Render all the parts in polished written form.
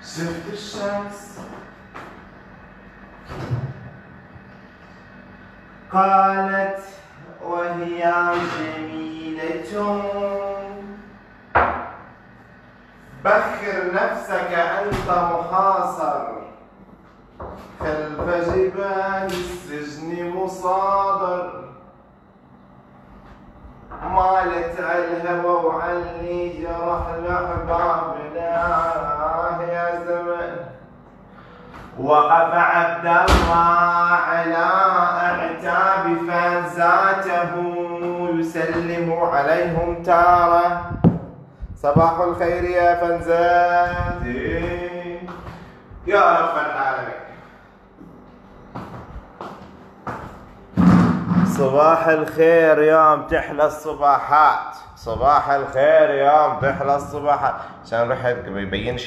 شفت الشمس قالت وهي جميلة بخر نفسك أنت محاصر خلف جبال السجن مصادر مالت الهوى وعلي جرح الأحبابنا يا زمن وقف عبد الله على اعتاب فانزاته يسلم عليهم تاره صباح الخير يا فانزاتي يا رب العالمين. صباح الخير يوم تحلى الصباحات، صباح الخير يوم تحلى الصباحات. عشان رحت ما يبينش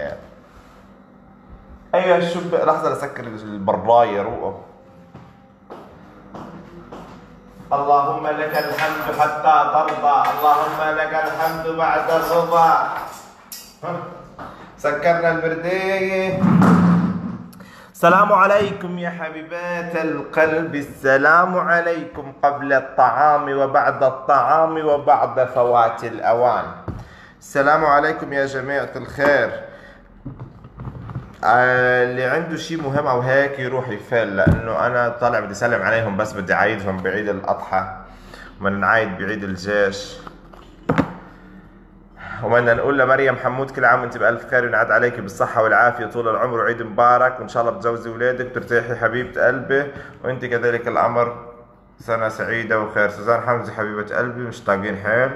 ايوه شوف لحظة اسكر البراية روقه. اللهم لك الحمد حتى ترضى، اللهم لك الحمد بعد الرضا. سكرنا البردية. السلام عليكم يا حبيبات القلب، السلام عليكم قبل الطعام وبعد الطعام وبعد فوات الأوان. السلام عليكم يا جماعة الخير. اللي عنده شيء مهم او هيك يروح يفل، لانه انا طالع بدي اسلم عليهم، بس بدي اعيدهم بعيد الاضحى وبدنا نعيد بعيد الجيش، وبدنا نقول لمريم حمود كل عام وانت بالف خير وينعاد عليك بالصحه والعافيه طول العمر وعيد مبارك، وان شاء الله بتجوزي اولادك وترتاحي حبيبه قلبي، وانت كذلك الامر سنه سعيده وخير. سوزان حمزه حبيبه قلبي مشتاقين حيل.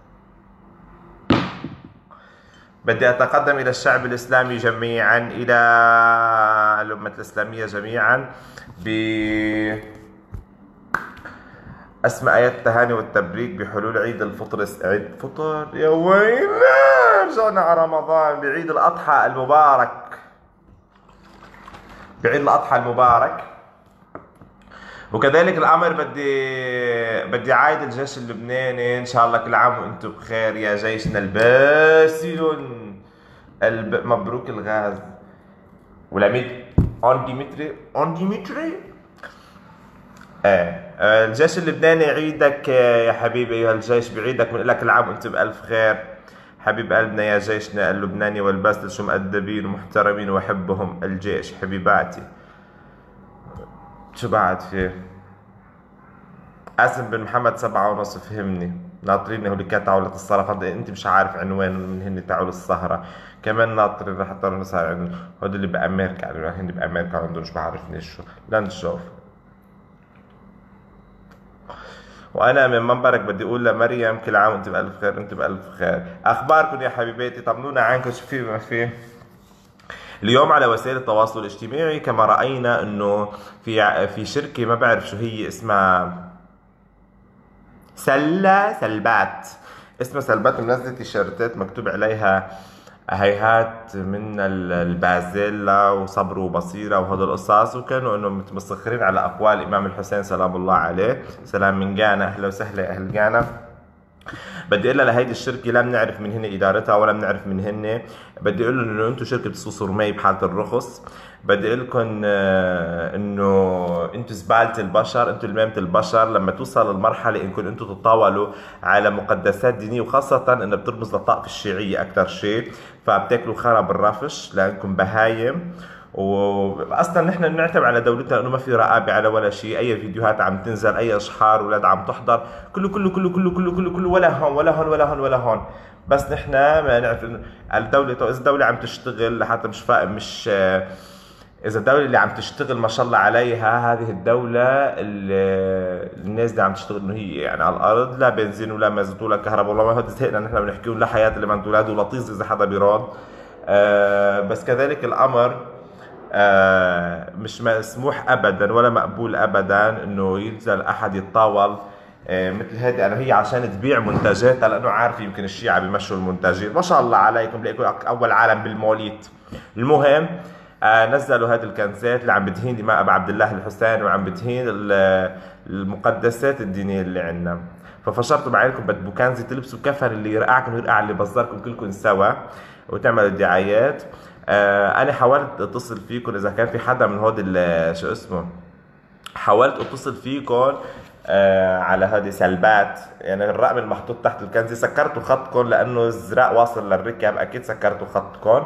بدي أتقدم إلى الشعب الإسلامي جميعا، إلى الأمة الإسلامية جميعا بأسماء آيات التهاني والتبريك بحلول عيد الفطر. عيد الفطر يا ويلي رجعنا على رمضان، بعيد الأضحى المبارك، بعيد الأضحى المبارك. وكذلك الأمر بدي عايد الجيش اللبناني إن شاء الله كل عام وأنتم بخير يا جيشنا الباسل مبروك الغاز والعميد أون ديمتري. الجيش اللبناني عيدك يا حبيبي أيها الجيش، بعيدك بنقول لك كل عام وأنتم بألف خير حبيب قلبنا يا جيشنا اللبناني والباسل، شو مؤدبين ومحترمين وأحبهم الجيش حبيباتي. شو بعد فيه؟ قاسم بن محمد 7:30 فهمني، ناطرين هوليكات تعولة السهرة، انت مش عارف عنوان من هن تعول السهرة، كمان ناطرين رح اضطر نسهر هدول اللي بأمريكا، يعني هن بأمريكا عندهم مش بعرفني شو، لنشوف. وانا من منبرك بدي اقول لمريم كل عام وانت بألف خير، انت بألف خير. اخباركم يا حبيباتي، طمنونا عنكم شو في ما في. اليوم على وسائل التواصل الاجتماعي كما رأينا انه في شركة ما بعرف شو هي اسمها سلبات، اسمها سلبات، منزلة تيشيرتات مكتوب عليها هيهات من البازيلا وصبر وبصيرة وهدول القصص، وكانوا انه متمسخرين على اقوال الامام الحسين سلام الله عليه. سلام من غانا، اهلا وسهلا اهل غانا. بدي اقول لها لهيدي الشركه لا بنعرف من هن ادارتها ولا بنعرف من هن، بدي اقول لهم انه انتم شركه سوسو رمي بحاله الرخص، بدي اقول لكم انه انتم زباله البشر، انتم لمامه البشر. لما توصل المرحله انكم انتم تتطاولوا على مقدسات دينيه، وخاصه انها بترمز للطائفه الشيعيه اكثر شيء، فبتاكلوا خرا بالرفش لانكم بهايم. واصلا نحن بنعتمد على دولتنا انه ما في رقابه على ولا شيء، اي فيديوهات عم تنزل، اي اشحار اولاد عم تحضر، كله كله كله كله كله كله كله ولا هون ولا هون ولا هون ولا هون. بس نحن ما نعرف انه الدوله، اذا الدوله عم تشتغل لحتى مش فاهم، مش اذا الدوله اللي عم تشتغل ما شاء الله عليها، هذه الدوله الناس اللي عم تشتغل انه هي يعني على الارض لا بنزين ولا مازوت ولا كهرباء، والله ما هو زهقنا نحن بنحكيهم لا حياه لمن تولد ولطيز اذا حدا بيراد. بس كذلك الامر مش مسموح ابدا ولا مقبول ابدا انه ينزل احد يتطاول مثل هذه. انا هي عشان تبيع منتجاتها، لانه عارف يمكن الشيعة بيمشوا المنتجين، ما شاء الله عليكم بلاقيكم اول عالم بالموليت. المهم نزلوا هذه الكنزات اللي عم بتهين دماء ابو عبد الله الحسين وعم بتهين المقدسات الدينيه اللي عندنا، ففشرتوا بعينكم بدكم كنزه تلبسوا كفن اللي يرقعكم ويرقع اللي بصركم كلكم سوا وتعملوا دعايات. انا حاولت اتصل فيكم اذا كان في حدا من هود شو اسمه، حاولت اتصل فيكم على هذه سلبات، يعني الرقم المحطوط تحت الكنزة سكرتوا خطكم لانه الزراق واصل للركب، اكيد سكرتوا خطكم.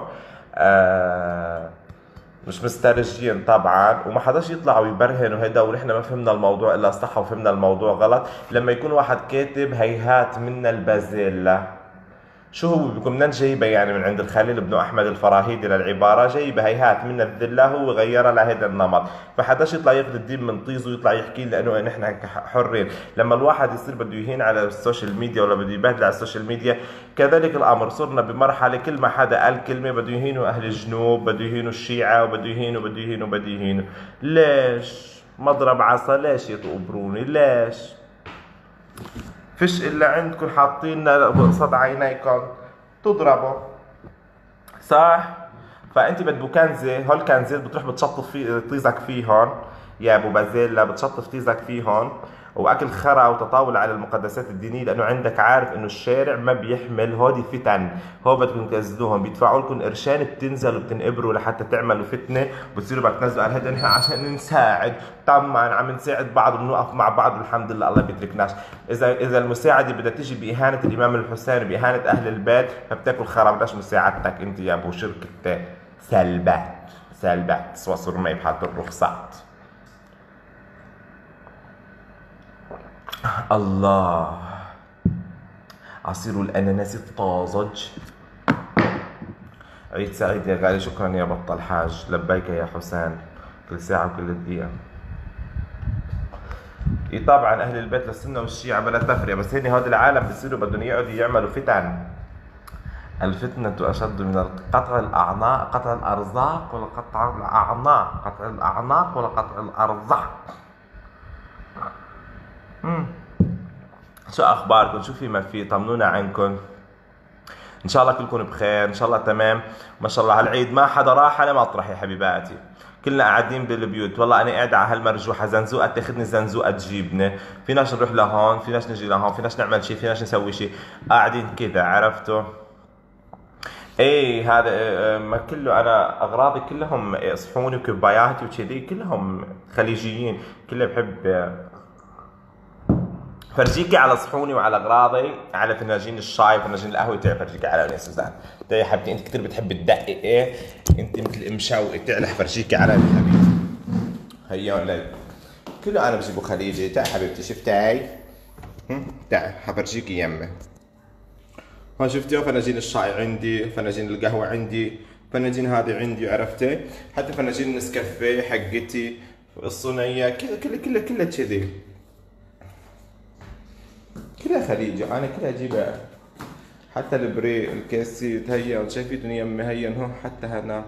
مش مسترجين طبعا، وما حداش يطلع ويبرهن وهيدا، ونحن ما فهمنا الموضوع الا صح وفهمنا الموضوع غلط. لما يكون واحد كاتب هيهات منا البازيلا، شو هو بيكون منين جايبه؟ يعني من عند الخليل بن احمد الفراهيدي للعباره، جايبه هيهات من الذله، هو غيرها لهذا النمط. فحداش يطلع ياخذ الدين من طيزه ويطلع يحكي لانه نحن حرين. لما الواحد يصير بده يهين على السوشيال ميديا ولا بده يبهدل على السوشيال ميديا، كذلك الامر صرنا بمرحله كل ما حدا قال كلمه بده يهينوا اهل الجنوب، بده يهينوا الشيعه، وبده يهينوا بده يهينوا بده يهينوا. ليش؟ مضرب عصا ليش يطقبروني؟ ليش؟ فيش الا عندكم حاطين بقصد عينيكم تضربوا، صح؟ فانت بدو كنزه، هول كنزات بتروح بتشطف في طيزك فيهن يا ابو بازيلا، بتشطف طيزك فيهن، واكل خرا وتطاول على المقدسات الدينيه، لانه عندك عارف انه الشارع ما بيحمل هودي فتن. هو بدكم تنزلوهم، بيدفعوا لكم قرشان بتنزلوا بتنقبروا لحتى تعملوا فتنه، بتصيروا بدك تنزلوا على هذا نحن عشان نساعد. طبعا عم نساعد بعض وبنوقف مع بعض والحمد لله الله بيتركناش. اذا المساعده بدها تيجي باهانه الامام الحسين باهانه اهل البيت، فبتاكل خرا، بدهاش مساعدتك انت يا ابو شركه سلبات. سلبات تسوى صرمي بحاله الرخصات. الله، عصير الأناناس الطازج. عيد سعيد يا غالي، شكرا يا بطل حاج، لبيك يا حسين، كل ساعة وكل دقيقة. اي طبعا أهل البيت للسنة والشيعة بلا تفرقة، بس هني هذا العالم بصيروا بدهم يقعدوا يعملوا فتن. الفتنة أشد من قطع الأعناق، قطع الأرزاق ولا قطع الأعناق؟ قطع الأعناق ولا قطع الأرزاق؟ شو اخباركم؟ شو في ما في؟ طمنونا عنكم. ان شاء الله كلكم بخير، ان شاء الله تمام. ما شاء الله هالعيد ما حدا راح على مطرح يا حبيباتي، كلنا قاعدين بالبيوت. والله انا قاعد على هالمرجوحه، زنزوقه تاخذني زنزوقه تجيبني، فيناش نروح لهون، فيناش نجي لهون، فيناش نعمل شيء، فيناش نسوي شيء، قاعدين كذا، عرفتوا؟ ايه هذا ما كله، انا اغراضي كلهم صحوني وكباياتي وكذي كلهم خليجيين، كله بحب فرجيكي على صحوني وعلى اغراضي، على فناجين الشاي وفناجين القهوه تاعي، فرجيكي على يا سوزان. ده يا حبيبتي انت كثير بتحبي تدققي، ايه انت مثل ام شوقي، تعال فرجيكي على حبيبتي. هيا ولا كله انا بجيبه خليجي. تعي حبيبتي، شفتي؟ تعي حفرجيكي يمه. ها شفتي فناجين الشاي عندي، فناجين القهوه عندي، فناجين هذه عندي، عرفتي؟ حتى فناجين النسكافيه حقتي، الصينيه، كلها كذي، كلها خليجي، انا كلها اجيبها. حتى البري الكاسيت هيا، شايفين يمي هيا هون، حتى هنا.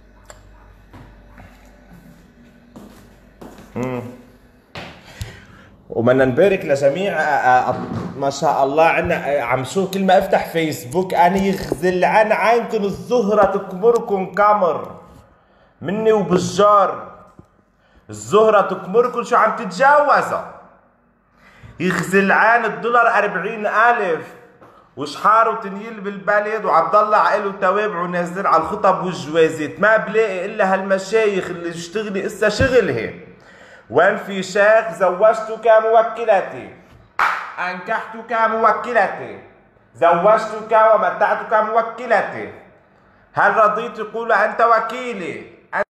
وبدنا نبارك لجميع ما شاء الله عنا. عم شو كل ما افتح فيسبوك انا يخزل عن عينكم الزهره تكمركم كمر مني وبالجار. الزهره تكمركم شو عم تتجاوزوا؟ يخزل عين الدولار 40,000 وشحار وتنيل بالبلد، وعبد الله عقله توابع ونازل على الخطب والجوازات. ما بلاقي الا هالمشايخ اللي بتشتغلي اسا شغلها. وين في شيخ زوجتك موكلتي، انكحتك موكلتي، زوجتك ومتعتك موكلتي، هل رضيت؟ يقول انت وكيلي.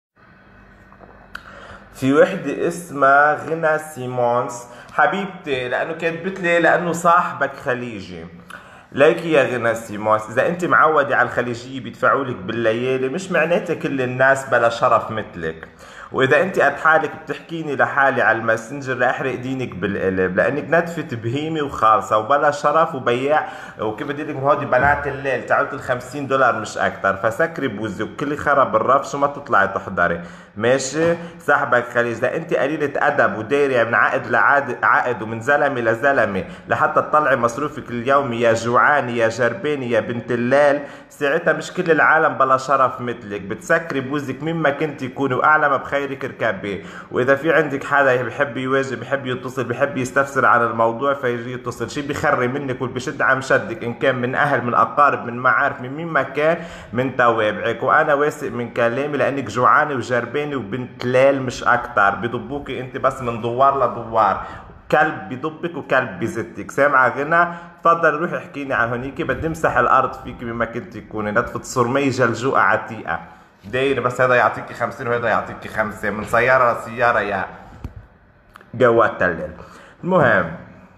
في وحدة اسمها غنى سيمونز حبيبتي، لانه كاتبت لي لانه صاحبك خليجي. ليكي يا غنى سيمونز، اذا انت معودة على الخليجية بيدفعوا لك بالليالي، مش معناتها كل الناس بلا شرف مثلك. واذا انت قد حالك بتحكيني لحالي على الماسنجر رح احرق دينك بالقلب، لانك ندفة بهيمه وخالصه وبلا شرف وبياع، وكيف بدي لك هودي بنات الليل تعبت $50 مش اكثر. فسكري بوزك كل خرب بالرفش وما تطلعي تحضري، ماشي؟ صاحبك خليج. اذا انت قليله ادب ودايره من عقد لعقد ومن زلمه لزلمه لحتى تطلعي مصروفك اليومي، يا جوعاني يا جرباني يا بنت الليل، ساعتها مش كل العالم بلا شرف مثلك. بتسكري بوزك مما كنت يكون، واعلم بخير غيرك اركب به. واذا في عندك حدا بحب يواجه، بحب يتصل، بحب يستفسر عن الموضوع، فيجي يتصل. شي بيخري منك والبشد عم شدك، ان كان من اهل، من اقارب، من معارف، من مين ما كان، من توابعك. وانا واثق من كلامي لانك جوعانه وجربانه وبنت ليل مش اكتر. بضبوكي انت بس من دوار لدوار، كلب بضبك وكلب بزتك. سامعة غنى؟ تفضل روحي احكيني عن هونيكي. بدي امسح الارض فيك بما كنت تكوني نتفة صرمي جلجوقة عتيقة داير. بس هذا يعطيكي 50 وهذا يعطيكي 5 من سيارة لسيارة يا جوات الليل. المهم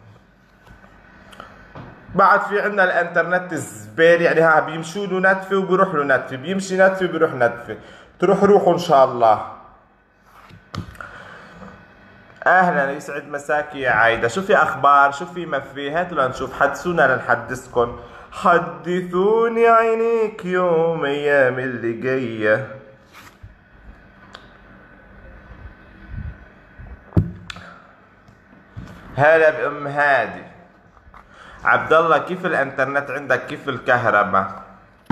بعد في عندنا الانترنت الزبالة، يعني ها بيمشوا له نتفة وبيروح له نتفة، بيمشي نتفة وبيروح نتفة. روحوا ان شاء الله. اهلا، يسعد مساكي يا عايدة. شو في اخبار؟ شو في مفي؟ هاتوا لنشوف، حدثونا لنحدثكم. حدثوني عينيك يوم ايام اللي جاية. هلا بام هادي. عبد الله كيف الانترنت عندك؟ كيف الكهرباء؟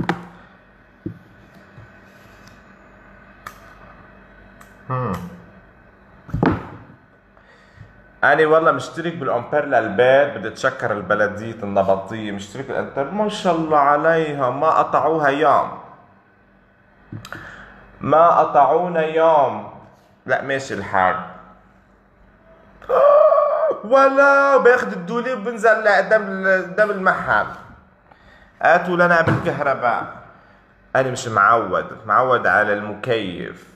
أنا والله مشترك بالأمبير للبيت، بدي أتشكر البلدية النبطية، مشترك الأنتر ما شاء الله عليها، ما قطعوها يوم، ما قطعونا يوم. لا ماشي الحال. ولا باخد الدولي وبنزل قدام المحل. هاتوا لنا بالكهرباء. أنا مش معود على المكيف.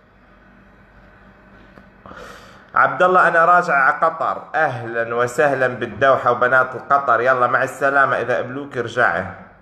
عبد الله انا راجع على قطر. اهلا وسهلا بالدوحة وبنات القطر. يلا مع السلامة، اذا قبلوك ارجعي.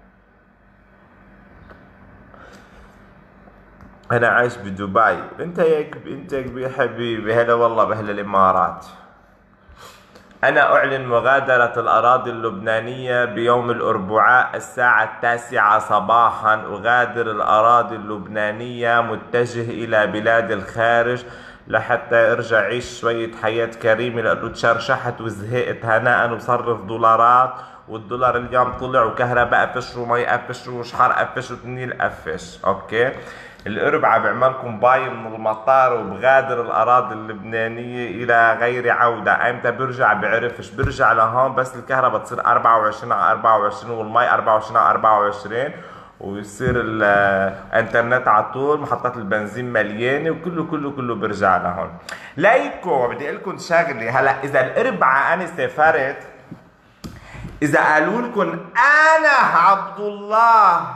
انا عايش بدبي. انت يا حبيبي. هلا والله باهل الامارات. انا اعلن مغادرة الاراضي اللبنانية بيوم الاربعاء الساعة 9 صباحا. اغادر الاراضي اللبنانية متجه الى بلاد الخارج لحتى ارجع عيش شوية حياة كريمة، لانه تشرشحت وزهقت هناء وصرف دولارات، والدولار اليوم طلع، وكهرباء قفش ومي قفش وشحر قفش وتنيل قفش. اوكي، الاربعاء بعملكم باي من المطار وبغادر الاراضي اللبنانية الى غير عودة. ايمتى برجع بعرفش. برجع لهون بس الكهرباء تصير 24 على 24 والمي 24 على 24 ويصير الانترنت على طول، محطات البنزين مليانه وكله برجع لهون. ليكو بدي اقول لكم شغله. هلا اذا الاربعاء انا سافرت، اذا قالوا لكم انا عبد الله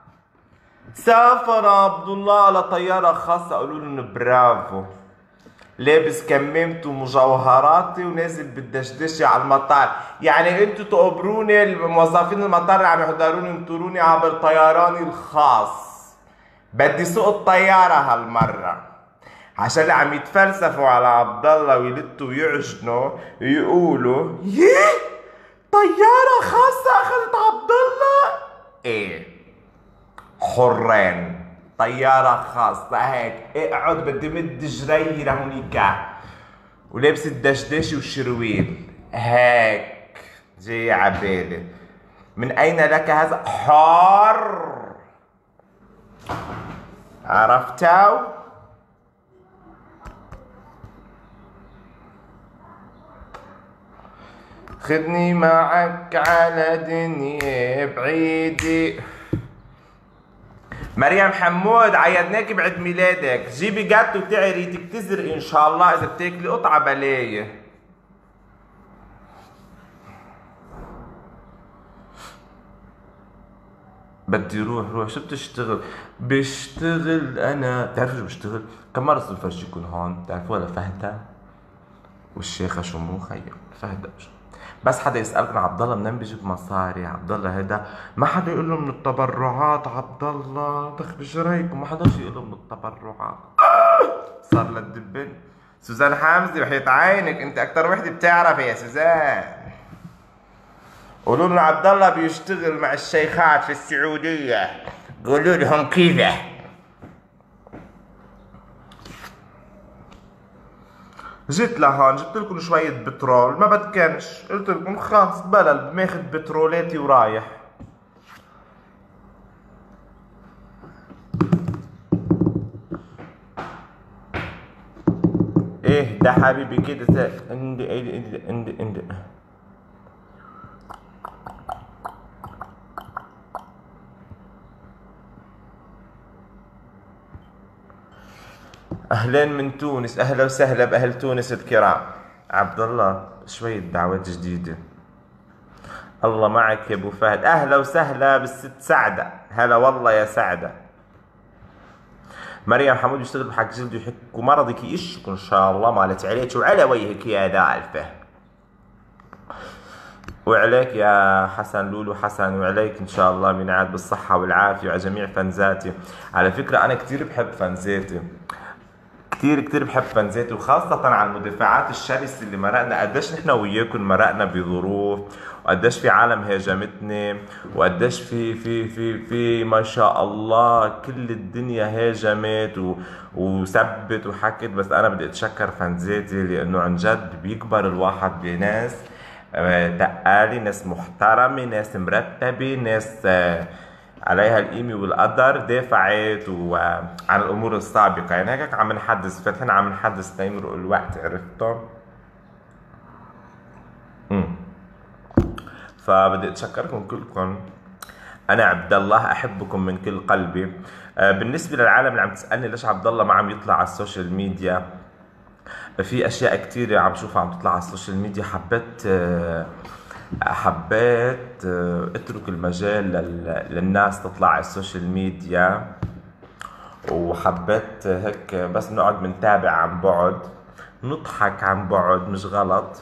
سافر عبد الله على طياره خاصه، قولوا لهم برافو. لابس كمامتي ومجوهراتي ونازل بالدشدشه على المطار. يعني انتوا تقبروني موظفين المطار اللي عم يحضروني ينطروني عبر طيراني الخاص. بدي سوق الطياره هالمره، عشان اللي عم يتفلسفوا على عبد الله ويلتوا ويعجنوا يقولوا ييه طياره خاصه اخذت عبد الله. ايه حرين، طيارة خاصة هيك. اقعد بدي مد جري لهونيك ولابس الدشداشي والشرويل هيك جاي عبالي. من اين لك هذا؟ حار، عرفتوا؟ خدني معك على دنيا بعيدة. مريم حمود عيدناكي بعيد ميلادك. جيبي جاتو تاعي ريتك تزرق ان شاء الله. اذا بتاكلي قطعه بلايه. بدي روح. شو بتشتغل؟ بشتغل انا. بتعرفوا شو بشتغل؟ كم مره صرت فرجيكم هون. بتعرفوا ولا فهدة والشيخه شو مو خير فهدة. بس حدا يسألكم عبد الله منين بيجيب مصاري؟ عبد الله هيدا ما حدا يقول له من التبرعات. عبد الله بخبز رايكم ما حدا يقول له من التبرعات. صار للدبن. سوزان حمزة وحياة عينك انت اكتر وحده بتعرف يا سوزان. قولوا له عبد الله بيشتغل مع الشيخات في السعودية، قولوا لهم كذا. جيت لهون جبت لكم شوية بترول، ما بدكنش، قلت لكم خلص بلل ماخذ بترولاتي ورايح. اهدى حبيبي كده، اندي. اهلين من تونس، اهلا وسهلا باهل تونس الكرام. عبد الله شوية دعوات جديدة. الله معك يا ابو فهد، اهلا وسهلا بالست سعدة، هلا والله يا سعدة. مريم حمود بيشتغل بحق جلد ويحك ومرضك يشك ان شاء الله، مالت عليك وعلى وجهك يا ذا الفهم، وعليك يا حسن لولو حسن، وعليك ان شاء الله من عاد بالصحة والعافية، وعلى جميع فانزاتي. على فكرة انا كتير بحب فانزاتي، كتير بحب فانزاتي، وخاصة على المدافعات الشرسة اللي مرقنا، قديش نحن وياكم مرقنا بظروف، وقديش في عالم هاجمتني، وقديش في ما شاء الله كل الدنيا هاجمت وسبت وحكت. بس انا بدي اتشكر فانزاتي، لانه عن جد بيكبر الواحد بناس تقالي، ناس محترمة، ناس مرتبة، ناس عليها القيمة والقدر، دافعت عن الأمور السابقة. يعني هيك عم نحدث، فاتحين عم نحدث تيمرق الوقت، عرفتوا؟ فبدي أتشكركم كلكم. أنا عبد الله أحبكم من كل قلبي. بالنسبة للعالم اللي عم تسألني ليش عبد الله ما عم يطلع على السوشيال ميديا، في أشياء كتيرة عم شوفها عم تطلع على السوشيال ميديا، حبيت اترك المجال للناس تطلع على السوشيال ميديا، وحبيت هيك بس نقعد منتابع عن بعد، نضحك عن بعد، مش غلط.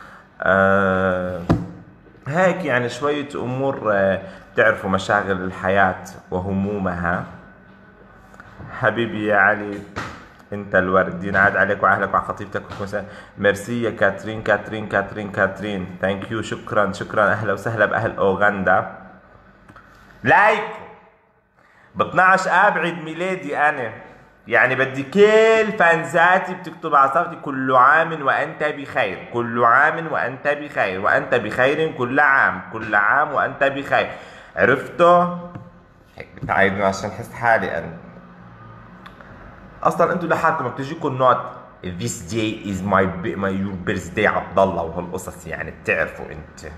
هيك يعني شوية أمور، بتعرفوا مشاغل الحياة وهمومها. حبيبي يا علي انت الورد، ينعاد عليك وعلى خطيبتك ميرسي يا كاترين. ثانك يو، شكرا. اهلا وسهلا باهل اوغندا. لايك ب 12 اب عيد ميلادي انا، يعني بدي كل فانزاتي بتكتب على صفحتي كل عام وانت بخير، كل عام وانت بخير، وانت بخير كل عام وانت بخير، عرفتوا؟ هيك بتعايدني عشان احس حالي انا. اصلا انتوا لحالكم بتجيكم نوت this day is my your birthday عبد الله وهالقصص، يعني بتعرفوا انت.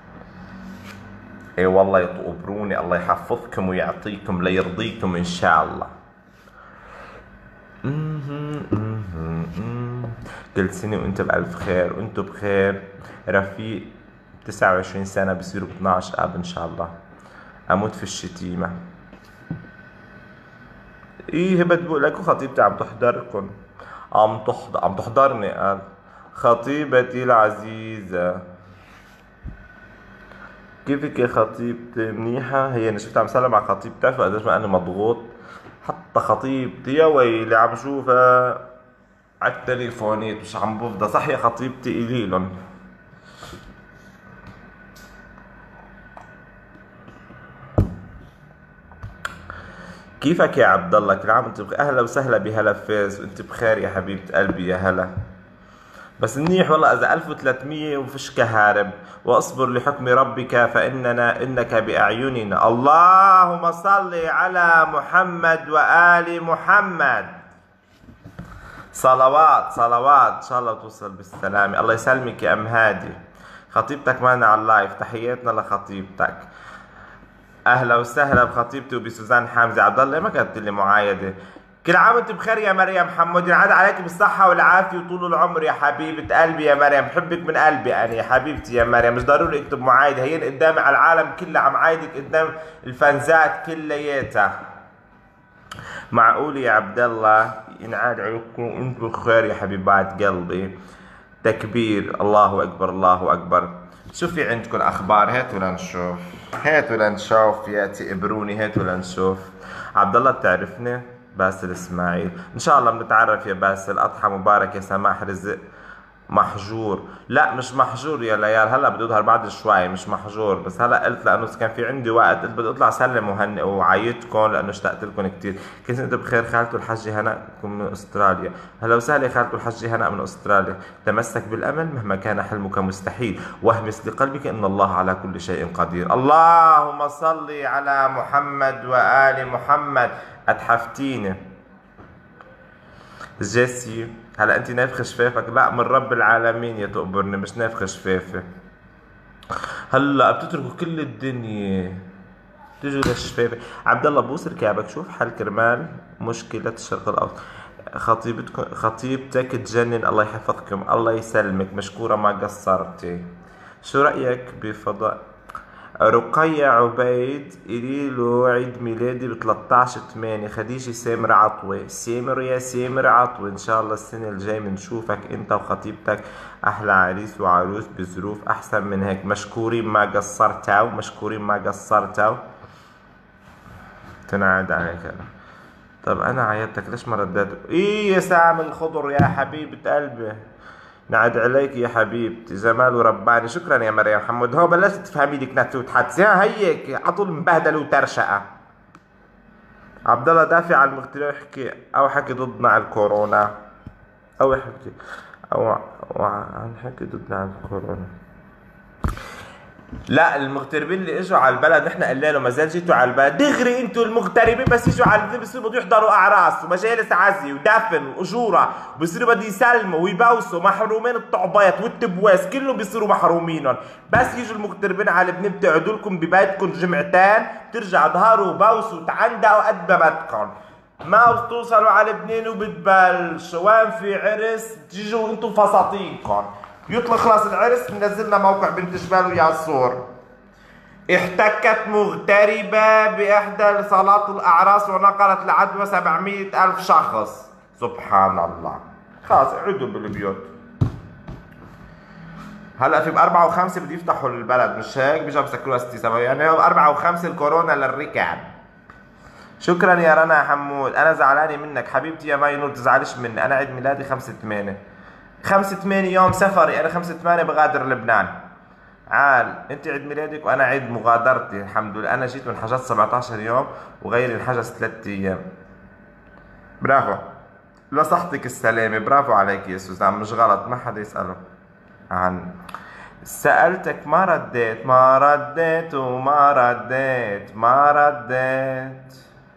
اي والله يطقبروني، الله يحفظكم ويعطيكم ليرضيكم ان شاء الله. كل سنة وانت بألف خير، وانتوا بخير. رفيق 29 سنة بصيروا ب 12 اب ان شاء الله. اموت في الشتيمة. ايه هبت بقول لكم خطيبتي عم تحضركم، عم تحضرني. قال خطيبتي العزيزة، كيفك يا خطيبتي؟ منيحة. هي انا شفت عم سلم على خطيبتي، بتعرفوا قديش ما انا مضغوط، حتى خطيبتي يا ويلي عم شوفها على التليفونات مش عم بفضى. صح يا خطيبتي إليلن. كيفك يا عبد الله؟ كل عام وانت بخير. اهلا وسهلا بهلا فاز، وانت بخير يا حبيبة قلبي يا هلا. بس منيح والله اذا 1300 وفيش كهارب، واصبر لحكم ربك انك باعيننا. اللهم صل على محمد وآل محمد. صلوات ان شاء الله توصل بالسلامة. الله يسلمك يا ام هادي. خطيبتك معنا على اللايف، تحياتنا لخطيبتك. اهلا وسهلا بخطيبتي وبسوزان حامزه. عبد الله ما كتبت لي معايده. كل عام وانت بخير يا مريم حمود، ينعاد عليك بالصحة والعافية وطول العمر يا حبيبة قلبي يا مريم، بحبك من قلبي أنا يا حبيبتي يا مريم. مش ضروري اكتب معايدة، هي قدامي على العالم كله، عم عايدك قدام الفانزات كلياتها. معقول يا عبد الله؟ ينعاد عليكم وانتم بخير يا حبيبات قلبي. تكبير، الله أكبر الله أكبر. شو في عندكم أخبار؟ هاتوا لنشوف يا تقبروني، هاتوا لنشوف. عبد الله بتعرفني؟ باسل اسماعيل، ان شاء الله بنتعرف يا باسل. اضحى مبارك يا سماح رزق. محجور؟ لا مش محجور يا ليال، هلا بدي اظهر بعد شوي، مش محجور، بس هلا قلت لانه كان في عندي وقت، قلت بدي اطلع سلم وهنئ وعيدكم لانه اشتقت لكم كثير. كنت انت بخير؟ خالته الحجه هناء من استراليا. هلا وسهلا خالته الحجه هناء من استراليا. تمسك بالامل مهما كان حلمك مستحيل، واهمس لقلبك ان الله على كل شيء قدير. اللهم صل على محمد وآل محمد. اتحفتيني. جيسي هلا انت نافخه شفافك؟ لا، من رب العالمين يا تقبرني، مش نافخه شفافي. هلا بتتركوا كل الدنيا تيجوا للشفافة. عبد الله بوس ركابك، شوف حل كرمال مشكلة الشرق الأوسط. خطيبتك تجنن، الله يحفظكم، الله يسلمك، مشكورة ما قصرتي. شو رأيك بفضاء رقية عبيد؟ إليلو عيد ميلادي ب 13/8. خديجة سامر عطوة، سامر يا سامر عطوة، إن شاء الله السنة الجاي بنشوفك أنت وخطيبتك أحلى عريس وعروس بظروف أحسن من هيك. مشكورين ما قصرتوا، مشكورين ما قصرتوا. تنعد عليك أنا. طب أنا عيطتك ليش ما رديت؟ إيه يا سام الخضر يا حبيبة قلبي، نعد عليك يا حبيبتي، جمال ورباني. شكرا يا مريم حمود. هو بلشت تفهمي لك نكتة وتحدثي، ها هيك على طول مبهدله وترشقه. عبد الله دافع عن المغترب، يحكي او حكي ضدنا على الكورونا، او يحكي او عن حكي ضدنا على الكورونا. لا، المغتربين اللي اجوا على البلد نحن قلنا له ما زال جيتوا على البلد دغري. انتوا المغتربين بس يجوا على البلد بصيروا بده يحضروا اعراس ومجالس عزي ودفن واجوره، وبصيروا بده يسلموا ويبوسوا، محرومين الطعبات والتبواس كلهم بيصيروا محرومينهم. بس يجوا المغتربين على لبنان بتقعدوا لكم ببيتكم جمعتين، بترجعوا ظهروا وبوسوا وتعندقوا قد ما بدكم. ما بتوصلوا على لبنان وبتبلشوا وين في عرس بتيجوا انتم فساتينكم. يطلع خلاص العرس منزلنا موقع بنت جبال وياسور. احتكت مغتربة بإحدى صالات الأعراس ونقلت العدوى 700,000 شخص. سبحان الله. خلاص اقعدوا بالبيوت. هلا في ب4 و5 بده يفتحوا البلد، مش هيك؟ بيجوا بسكروها 6 يعني 4 و5 الكورونا للركاب. شكرا يا رنا حمود، أنا زعلانة منك حبيبتي يا ماي نور، تزعلش مني، أنا عيد ميلادي 5/8. 5/8 يوم سفري، انا 5/8 بغادر لبنان. عال انت عيد ميلادك وانا عيد مغادرتي الحمد لله. انا جيت وانحجزت 17 يوم وغيري انحجز 3 ايام. برافو، لصحتك السلامة، برافو عليك يا سوزان، مش غلط، ما حدا يسأله عن سألتك ما رديت، ما رديت وما رديت، ما رديت.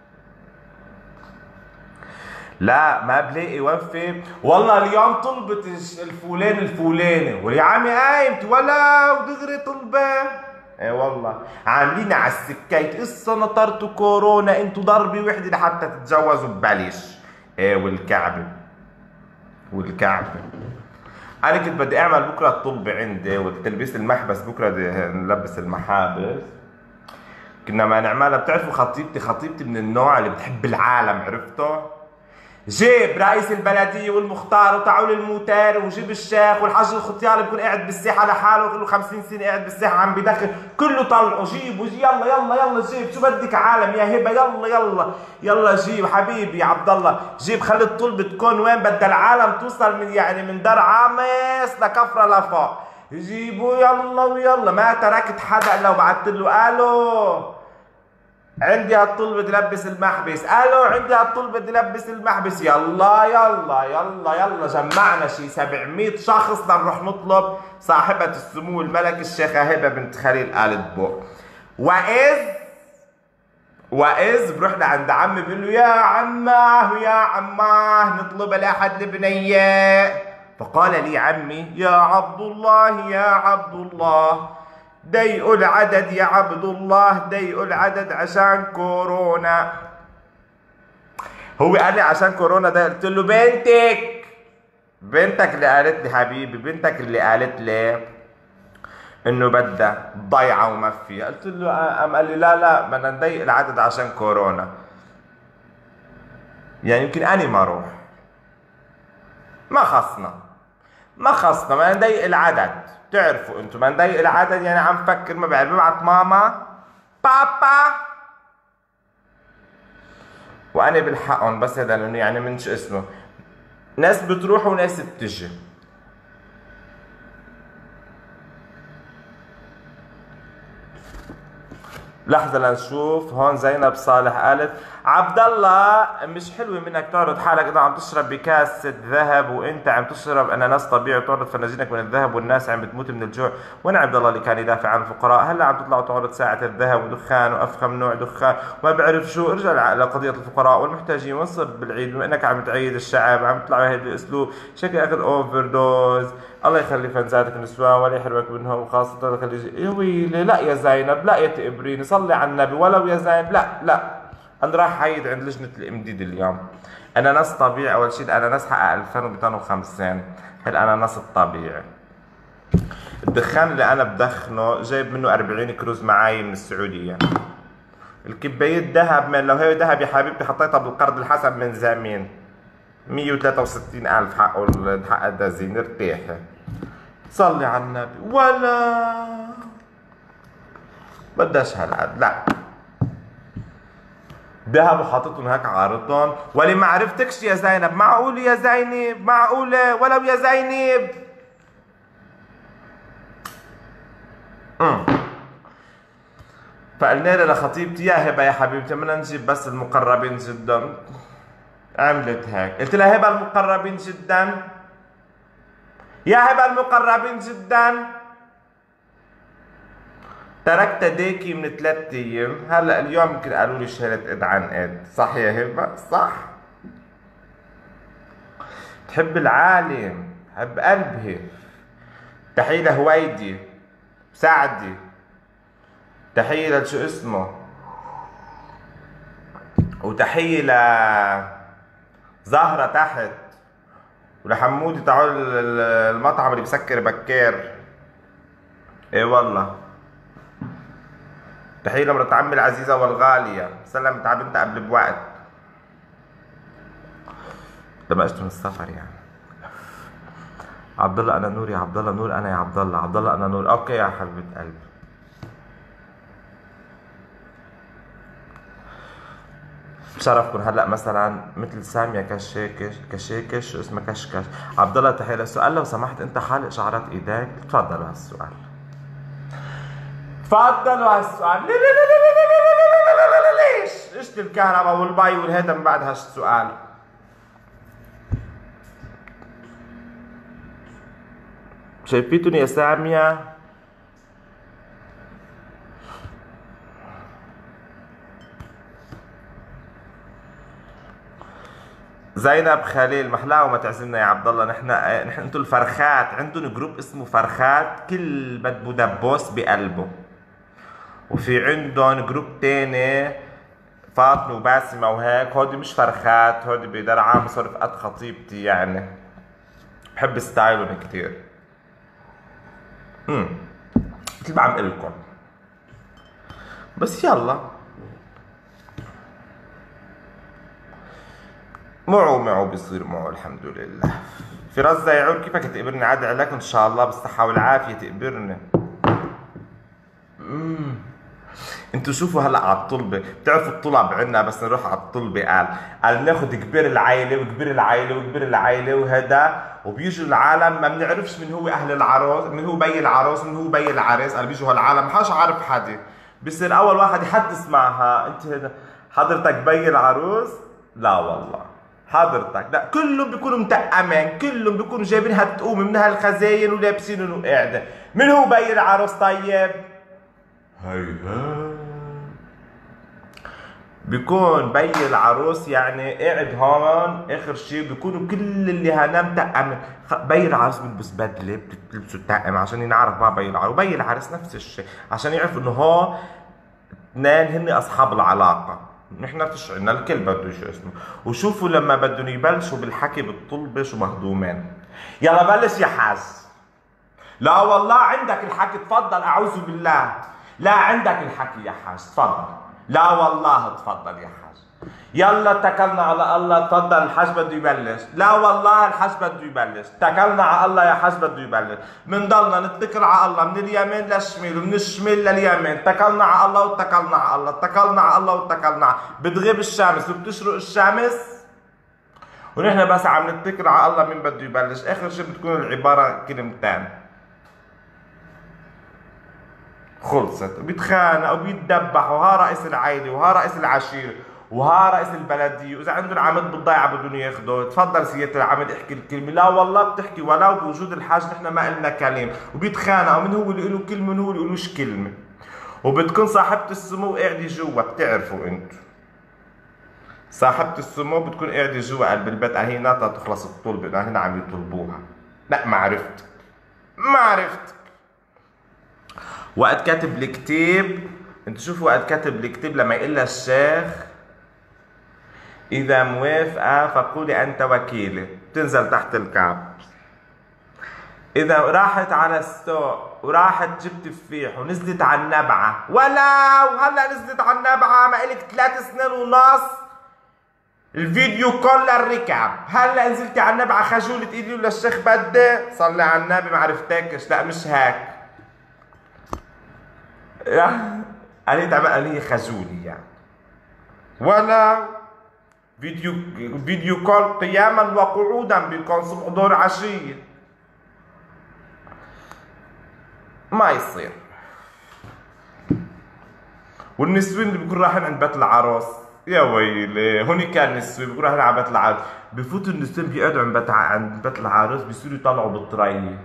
لا ما بلاقي وفي والله. اليوم طلبت الفلان الفلاني ويا عمي قايمت ولا ودغري طلبه. ايه والله عاملين على السكايت قصه نطرتوا كورونا، انتوا ضربه وحده لحتى تتجوزوا ببلاش. ايه والكعبه والكعبه. انا كنت بدي اعمل بكره الطلبه عندي والتلبيس المحبس، بكره بدي نلبس المحابس. كنا ما نعملها، بتعرفوا خطيبتي من النوع اللي بتحب العالم، عرفتوا؟ جيب رئيس البلديه والمختار وتعول الموتار وجيب الشيخ والحاج الختيار بيكون قاعد بالساحه لحاله وله 50 سنه قاعد بالساحه عم بدخل، كله طلعوا جيبوا يلا يلا يلا جيب، شو بدك عالم يا هبه، يلا يلا يلا جيب حبيبي يا عبد الله، جيب خلي الطلبه تكون وين بدها العالم توصل من يعني من دار عامس لكفره لفوق، جيبوا يلا ويلا. ما تركت حدا الا وبعثت له الو عندي هالطلبة تلبس المحبس، الو عندي هالطلبة تلبس المحبس، يلا يلا يلا يلا. جمعنا شي 700 شخص لنروح نطلب صاحبة السمو الملك الشيخة هبة بنت خليل آل دبوق. وإذ بروح لعند عمي بقول له يا عماه يا عماه نطلب لأحد البنية. فقال لي عمي يا عبد الله يا عبد الله ضيقوا العدد يا عبد الله، ضيقوا العدد عشان كورونا. هو قال لي عشان كورونا ده، قلت له بنتك اللي قالت لي حبيبي، بنتك اللي قالت لي انه بدها ضيعه وما فيها. قلت له قال لي لا بدنا نضيق العدد عشان كورونا. يعني يمكن اني ما اروح، ما خصنا بدنا نضيق العدد. بتعرفوا انتم ما نضيق العدد يعني عم فكر، ما بعرف ببعت ماما بابا وانا بالحقهم، بس هذا لانه يعني من شو اسمه ناس بتروح وناس بتجي. لحظة لنشوف. هون زينب صالح قالت عبد الله مش حلوة منك تعرض حالك إذا عم تشرب بكاسة ذهب وأنت عم تشرب أناناس طبيعي وتعرض فناجينك من الذهب والناس عم بتموت من الجوع. وين عبد الله اللي كان يدافع عن الفقراء؟ هلا عم تطلع وتعرض ساعة الذهب ودخان وأفخم نوع دخان وما بعرف شو. ارجع لقضية الفقراء والمحتاجين وانصب بالعيد بما إنك عم تعيد الشعب عم تطلع بهذا الأسلوب شكل أخذ أوفر دوز. الله يخلي فنزاتك النسوان ولا يحرمك منهم وخاصة الخليجي. يا ويلي لا يا زينب لا يا تقبريني صلي على النبي ولو يا زينب لا لا. أنا راح حيد عند لجنة الإمديد اليوم. أناناس طبيعي أول شيء الأناناس حقق 2250 الأناناس الطبيعي. الدخان اللي أنا بدخنه جايب منه 40 كروز معاي من السعودية. الكباية ذهب من لو هي ذهب يا حبيبتي حطيتها بالقرض الحسن من زمان 163,000 حق الدزين ارتاحي. صلي على النبي ولا بداش هالقد لا. ذهب وحاططهم هيك عارضهم ولي ما عرفتكش يا زينب. معقول يا زينب معقولة ولو يا زينب. فقلنا لها لخطيبتي يا هبه يا حبيبتي بدنا نجيب بس المقربين جدا. عملت هيك قلت لها هبه المقربين جدا يا هبه المقربين جدا. تركت ديكي من 3 ايام هلا اليوم يمكن قالوا لي شهرت ايد عن ايد. صح يا هبه صح. تحب العالم حب قلبي. تحية لهويدي سعدي. تحية لشو اسمه وتحية لزهرة تحت ولحمودي تاعوا المطعم اللي بسكر بكير. ايه والله. تحية لمرت عمي العزيزة والغالية سلمت على بنتها قبل بوقت لما اجت من السفر يعني. عبد الله انا نور يا عبد الله نور انا يا عبد الله عبد الله انا نور. اوكي يا حبيبة قلبي. بشرفكم هلا مثلا مثل ساميه كشاكش شو اسمها كشكش. عبد الله تحيه للسؤال لو سمحت انت حالق شعرات ايديك؟ تفضلوا هالسؤال. تفضلوا هالسؤال. ليش؟ اشت الكهرباء والبي والهيدا من بعد هالسؤال. شايفيتوني يا ساميه؟ زينب خليل محلاها وما تعزمنا يا عبد الله. نحن انتم الفرخات عندهم جروب اسمه فرخات كل بدبو دبوس بقلبه. وفي عندهم جروب تاني فاطمه وباسمه وهيك هودي مش فرخات هودي بدرعا مصر رفقات خطيبتي يعني. بحب ستايلهم كتير. مثل ما عم قلكم بس يلا معه بيصير معه الحمد لله. فراس زيعور كيفك تقبرني؟ عادي عليك ان شاء الله بالصحة والعافية تقبرني. انتوا شوفوا هلا على الطلبة بتعرفوا الطلب عنا بس نروح على الطلبة قال بناخد كبير العائلة وكبير العائلة وكبير العائلة وهذا وبيجوا العالم ما بنعرفش من هو اهل العروس من هو بي العروس من هو بي العريس. قال بيجوا هالعالم حاش عارف حدا بصير اول واحد يحدث معها انت حضرتك بي العروس؟ لا والله حضرتك لا. كلهم بيكونوا متأمين كلهم بيكونوا جايبينها تقوم من هالخزاين ولابسين وقاعدة. من هو بي العروس طيب؟ هيها بيكون بي العروس يعني قاعد هون اخر شيء بيكونوا كل اللي هنا متأمن. بي العروس بيلبس بدله بتلبسوا التأم عشان ينعرف مع بي العروس. بي العريس نفس الشيء عشان يعرف انه هو اثنين هن اصحاب العلاقه. نحن فيش عنا الكل بده شو اسمه. وشوفوا لما بدهم يبلشوا بالحكي بالطلبه شو مهضومين. يلا بلش يا حاج. لا والله عندك الحكي تفضل. اعوذ بالله لا عندك الحكي يا حاج تفضل. لا والله تفضل يا حاج. يلا اتكلنا على الله تفضل الحاج بده يبلش. لا والله الحاج بده يبلش. اتكلنا على الله يا حاج بده يبلش. بنضلنا نتكل على الله من اليمين للشمال ومن الشمال لليمين. اتكلنا على الله واتكلنا على الله اتكلنا على الله واتكلنا على بتغيب الشمس وبتشرق الشمس ونحن بس عم نتكل على الله مين بده يبلش. اخر شيء بتكون العباره كلمتين. خلصت. بيتخانقوا وبيتدبحوا، ها رئيس العائله وها رئيس العشيره وها رئيس البلديه، واذا عندهم عمد بالضيعه بدهم ياخذوه. تفضل سياده العمد احكي الكلمه، لا والله بتحكي ولو بوجود الحاج نحن ما قلنا كلام. وبيتخانقوا من هو اللي له كلمه من هو اللي لهش كلمه. وبتكون صاحبة السمو قاعدة جوا، بتعرفوا انتو صاحبة السمو بتكون قاعدة جوا قلب البيت، هي ناطرة تخلص الطلبة، هنا عم يطلبوها. لا ما عرفتك، ما عرفتك. وقت كاتب الكتاب، انتو شوفوا وقت كاتب الكتاب لما يقول لها الشيخ إذا موافقة فقولي أنت وكيلة، بتنزل تحت الكعب. إذا راحت على السوق وراحت جبت تفاح ونزلت على النبعة، ولو هلا نزلت على النبعة ما إلك 3 سنين ونص الفيديو كل الركب، هلا نزلتي على النبعة خجولة تقولي له للشيخ بدي صلي على النبي ما عرفتكش، لا مش هيك. قالت قال هي خجولة يعني. ولا فيديو كول قياما وقعودا بيكون صبح ظهر عشية، ما يصير. والنسوين اللي بيكونوا رايحين عند بيت العروس، يا ويلي هوني كان النسوين بيكونوا رايحين على بيت العروس، بفوتوا النسوين بيقعدوا عند بيت العروس بيصيروا يطلعوا بالطرية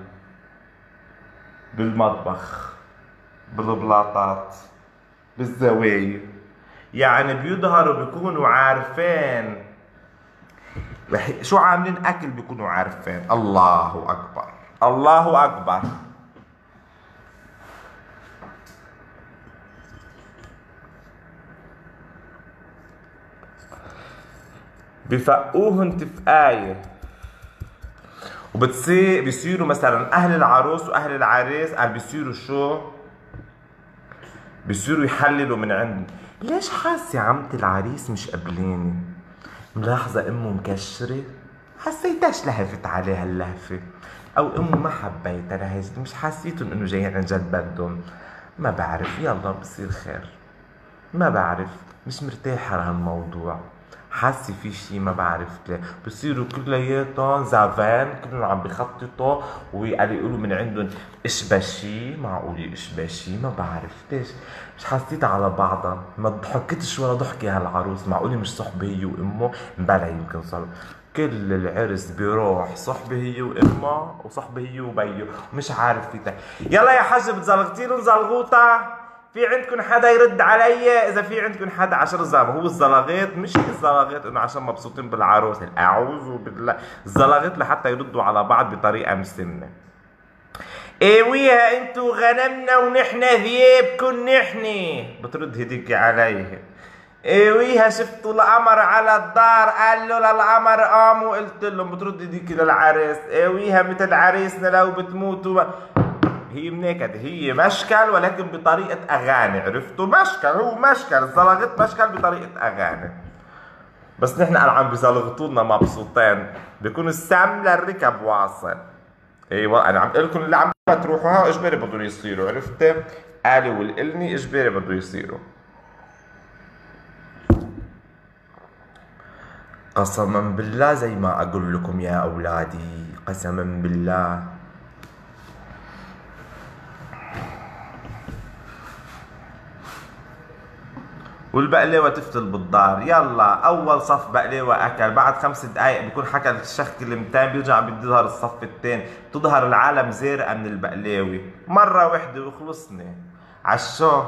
بالمطبخ بالبلاطات بالزوايا، يعني بيظهروا بيكونوا عارفين شو عاملين اكل، بيكونوا عارفين. الله اكبر الله اكبر. بفقوهن تفقاية، بيصيروا مثلا اهل العروس واهل العريس بيصيروا شو؟ بيصيروا يحللوا من عند ليش حاسه عمتي العريس مش قبلاني؟ ملاحظه امه مكشره؟ حسيتهاش لهفت عليها اللهفه، او امه ما حبيتها لهجت، مش حسيتهم انه جايين عن جد بدهم. ما بعرف، يلا بصير خير. ما بعرف، مش مرتاحه لهالموضوع، حاسه في شي ما بعرف ليه. بصيروا كلياتهم زعفان، كلهم عم بخططوا وقالوا يقولوا من عندهم اشبشي، معقول اشبشي؟ ما بعرف ليش، مش حسيتها على بعضها، ما ضحكتش ولا ضحكة هالعروس. معقولة مش صحبة هي وامه؟ مبلا يمكن صار كل العرس بيروح صحبة هي وامه وصحبة هي وبيه، مش عارف في يلا يا حاج بتزلغتيلن زلغوطة، في عندكم حدا يرد علي؟ اذا في عندكم حدا 10 زلمه. هو الزلاغيط مش الزلاغيط انه عشان مبسوطين بالعروس، اعوذ بالله، الزلاغيط لحتى يردوا على بعض بطريقه مش سمنه. ايويها انتو غنمنا ونحن ذيابكن نحن، بترد هديك عليه. ايويها شفتوا القمر على الدار، قال له للقمر قام وقلت لهم، بترد هديك للعريس. ايويها مثل عريسنا لو بتموتوا. هي منكد، هي مشكل ولكن بطريقة أغاني، عرفتوا؟ مشكل، هو مشكل، الزلغط مشكل بطريقة أغاني. بس نحن عم بزلغطونا مبسوطين، بيكون السم للركب واصل. ايوه أنا عم قلت لكم اللي عم تروحوها إجباري بدهم يصيروا، عرفتي؟ قالي والقلني إجباري بدهم يصيروا. قسما بالله زي ما أقول لكم يا أولادي، قسما بالله. والبقلاوة تفتل بالدار، يلا أول صف بقلاوة أكل، بعد 5 دقايق بيكون حكى الشيخ كلمتين بيرجع بده يظهر الصف الثاني، بتظهر العالم زارقة من البقلاوة، مرة واحدة وخلصنا. عشو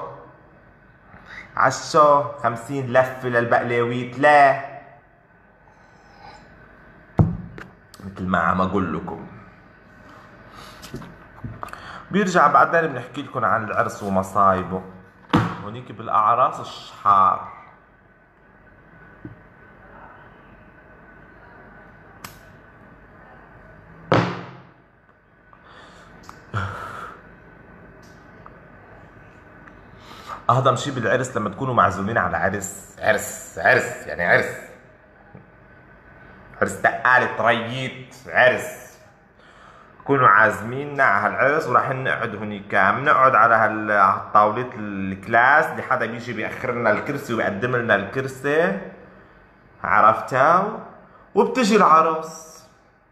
50 لفة للبقلاويت، لا مثل ما عم أقول لكم. بيرجع بعدين بنحكي لكم عن العرس ومصايبه. هونيك بالاعراس الشحار. اهضم شي بالعرس لما تكونوا معزومين على عرس يعني عرس تقالة ريت عرس، كونوا عازميننا على هالعرس ورايحين نقعد هونيك، بنقعد على هالطاولة الكلاس اللي حدا بيجي بيأخر لنا الكرسي ويقدم لنا الكرسي، عرفتوا؟ وبتجي العروس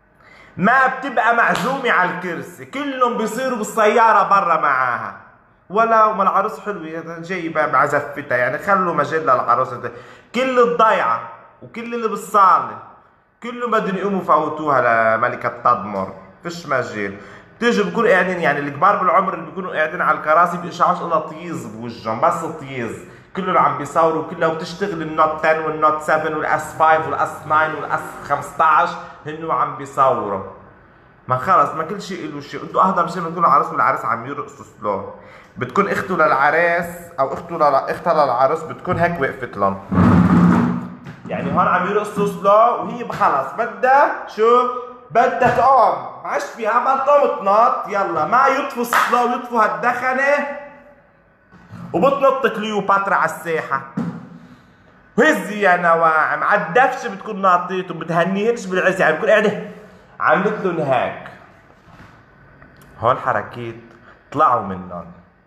ما بتبقى معزومة على الكرسي، كلهم بيصيروا بالسيارة برا معاها، ولا ما العروس حلوة جايبة مع زفتها، يعني خلوا مجال للعروس. كل الضيعة وكل اللي بالصالة كله بدهم يقوموا يفوتوها لملكة تدمر، فيش مجال. بتيجي بكونوا قاعدين، يعني الكبار بالعمر اللي بيكونوا قاعدين على الكراسي بيقشعوش الا طيز بوجههم، بس طيز. كلهم عم بيصوروا، كلها وبتشتغل النوت 10 والنوت 7 والاس 5 والاس 9 والاس 15 هن عم بيصوروا. ما خلص ما كل شيء له شيء. انتوا اهضم شيء بتكون العروس والعريس عم يرقصوا سلو، بتكون اخته للعريس او اختها للعروس بتكون هيك وقفت لهم، يعني هون عم يرقصوا سلو وهي خلص بدها شو؟ بدها تقوم، عش فيها ما تقوم تنط، يلا ما يطفوا السلو ويطفوا هالدخنه وبتنط كليوباترا على الساحه. وهزي يا نواعم على الدفشه بتكون ناطيت وبتهنيهنش بالعز، يعني بتكون قاعده عملت لهم هيك. هول حركات طلعوا منهم.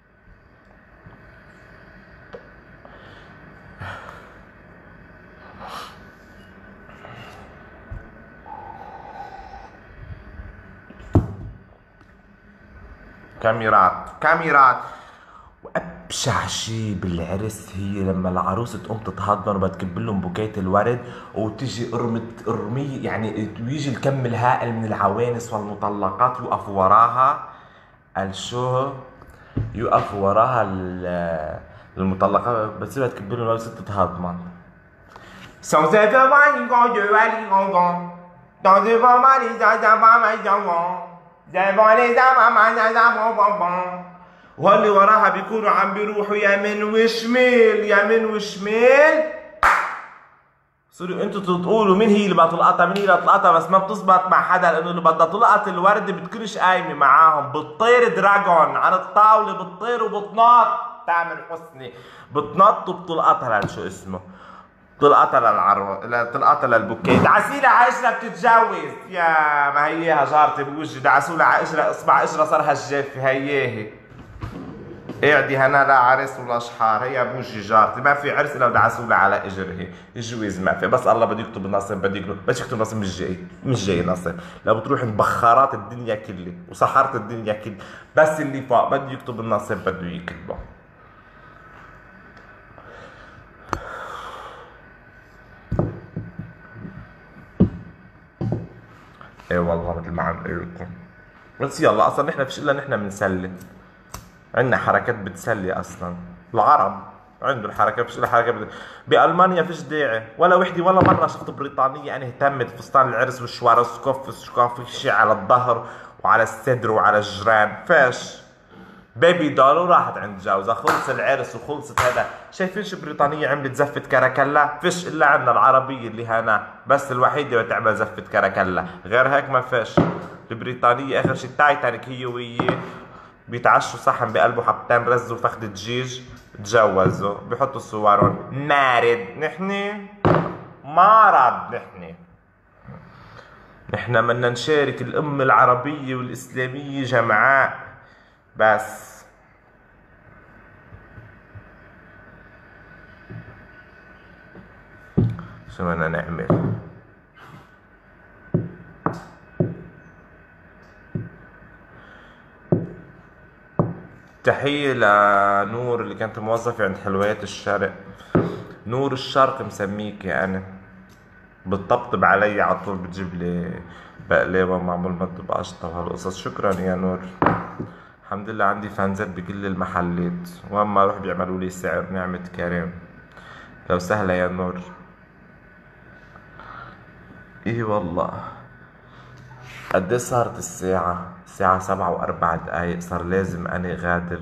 كاميرات. وابشع شي بالعرس هي لما العروس تقوم تتهضن وبتكب لهم بوكيت الورد وتجي ارميه، يعني ويجي الكم الهائل من العوانس والمطلقات يوقفوا وراها. قال شو؟ يوقفوا وراها المطلقات، بتصير تكب لهم الورد ست تتهضمن. واللي وراها بيكونوا عم بيروحوا يمين وشمال يمين وشمال. صوروا انتوا تقولوا مين هي اللي بدها تلقطها، مين هي اللي تلقطها، بس ما بتزبط مع حدا، لانه اللي بدها تلقط الورد بتكونش قايمه معاهم، بتطير دراجون على الطاوله، بتطير وبتنط. تعمل حسني بتنط وبتلقطها لشو اسمه، تلقطها تلقطها للبوكيه. دعسيلها عشرة بتتجوز، يا ما هياها جارتي بوجهي، دعسولها على قشرة اصبع قشرة صار هالجافة هياهي. قاعدي هنا لا عرس ولا شحار، هي بوجهي جارتي، ما في عرس الا ودعسولها على اجرها، الجواز ما في، بس الله بده يكتب النصيب، بده يكتب، بس يكتب النصيب مش جاي نصيب، لو بتروح مبخرات الدنيا كلها وسحرت الدنيا كلها، بس اللي فوق بده يكتب النصيب بده يكتبه. ايه والله مثل ما عم قايل لكم. بس يلا اصلا نحن فيش الا نحن بنسلي، عندنا حركات بتسلي اصلا. العرب عندهم حركات، فيش الا حركات بالمانيا فيش داعي ولا وحده، ولا مره شفت بريطانيه يعني اهتمت فستان العرس والشوارسكوف شيء على الظهر وعلى الصدر وعلى الجيران، فيش بيبي دول وراحت عند جوزها، خلص العرس وخلصت هذا. شايفين شو بريطانية عملت زفة كراكلا؟ فيش الا عندنا العربية اللي هنا بس الوحيدة اللي تعمل زفة كراكلا، غير هيك ما فيش. البريطانية اخر شي التايتانيك هي وياه بيتعشوا صحن بقلبه حبتين رز وفخدة دجاج، تجوزوا بيحطوا صورهم. مارد نحن مارد نحن بدنا نشارك الأمة العربية والإسلامية جمعاء، بس شو بدنا نعمل؟ تحية لنور اللي كانت موظفة عند حلويات الشرق، نور الشرق مسميك يعني، بتطبطب علي على طول، بتجيب لي بقلاوة معمول مد بقشطة وهالقصص. شكرا يا نور. الحمد لله عندي فانزات بكل المحلات، وين ما اروح بيعملوا لي سعر، نعمة كريم. لو سهلة يا نور. ايه والله. قديه صارت الساعة؟ الساعة 7:04، صار لازم اني غادر.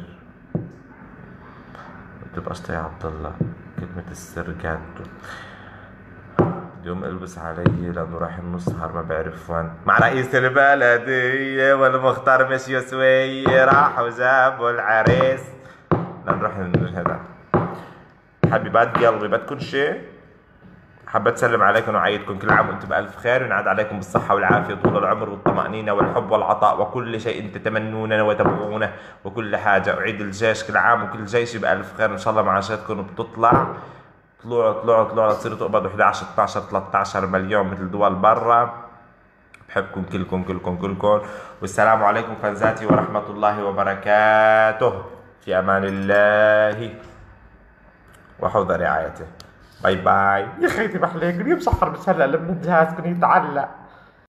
متبقاش يا عبد الله، كلمة السر جاتو. اليوم البس علي لانه راح نسهر ما بعرف وين، مع رئيس البلدية والمختار مشي سوية، راحوا جابوا العريس لنروح هذا. حبيبات قلبي بدكن شي؟ حبيت اسلم عليكم وعيدكم كل عام وانتم بالف خير، وينعاد عليكم بالصحة والعافية طول العمر والطمأنينة والحب والعطاء وكل شيء تتمنونه وتبغونه وكل حاجة. وعيد الجيش كل عام وكل جيش بألف خير، ان شاء الله معاشاتكم بتطلع. طلعوا تصيروا تقبضوا 11 12 13 مليون مثل دول برا. بحبكم كلكم. والسلام عليكم فانزاتي ورحمة الله وبركاته. في امان الله وحفظ رعايته. باي باي. يا خيتي محليك مسحر بس هلا لما الجهاز كن يتعلق.